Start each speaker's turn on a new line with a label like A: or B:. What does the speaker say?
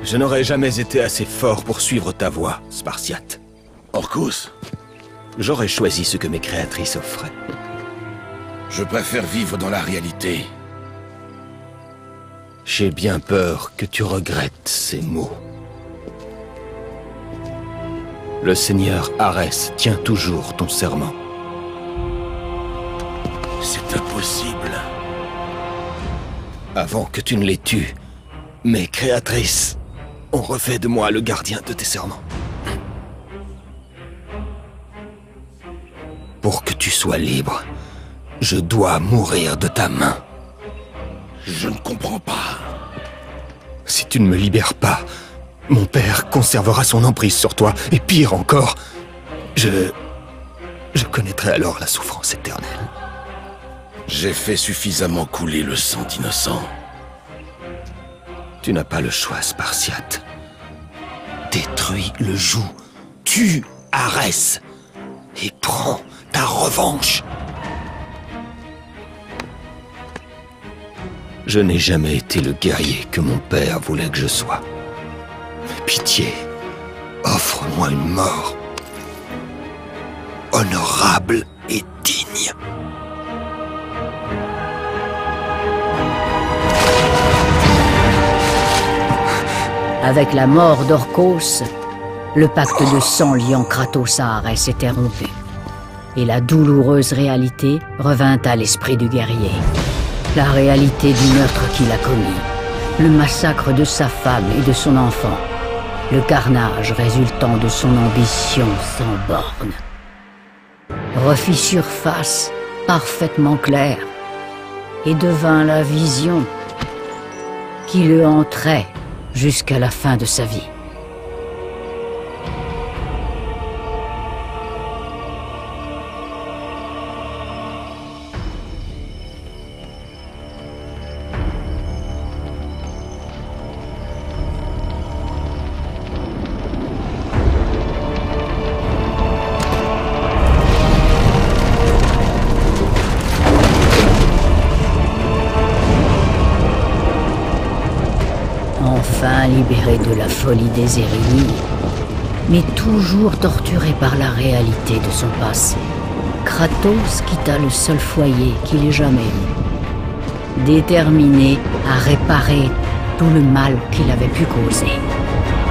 A: Je n'aurais jamais été assez fort pour suivre ta voie, Spartiate.
B: Orcus,
A: J'aurais choisi ce que mes créatrices offraient.
B: je préfère vivre dans la réalité.
A: J'ai bien peur que tu regrettes ces mots. Le seigneur Arès tient toujours ton serment.
B: C'est impossible.
A: Avant que tu ne les tues, mes créatrices ont refait de moi le gardien de tes serments. Pour que tu sois libre, je dois mourir de ta main.
B: Je ne comprends pas.
A: Si tu ne me libères pas, mon père conservera son emprise sur toi, et pire encore, je connaîtrai alors la souffrance éternelle.
B: J'ai fait suffisamment couler le sang d'innocents.
A: Tu n'as pas le choix, Spartiate. Détruis le joug, tue Arès, et prends ta revanche. Je n'ai jamais été le guerrier que mon père voulait que je sois. Mais pitié, offre-moi une mort honorable et digne.
C: Avec la mort d'Orcos, le pacte de sang liant Kratos à Arès était rompu. Et la douloureuse réalité revint à l'esprit du guerrier. La réalité du meurtre qu'il a commis. Le massacre de sa femme et de son enfant. Le carnage résultant de son ambition sans borne. Refit surface, parfaitement claire, et devint la vision qui le hanterait jusqu'à la fin de sa vie. Enfin libéré de la folie des Érénies, mais toujours torturé par la réalité de son passé, Kratos quitta le seul foyer qu'il ait jamais eu, déterminé à réparer tout le mal qu'il avait pu causer.